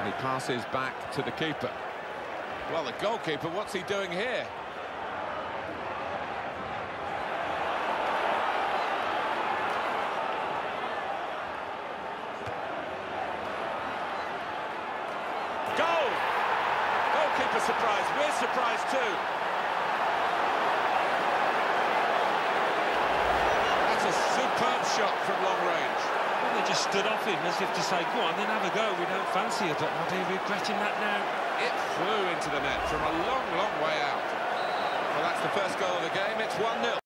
And he passes back to the keeper. Well, the goalkeeper, what's he doing here? Goal! Goalkeeper surprised. We're surprised too. That's a superb shot from long range. Well, they just stood off him as if to say, go on, then have a go. We don't fancy it, but I'll be regretting that now. It flew into the net from a long, long way out. Well, that's the first goal of the game. It's 1-0.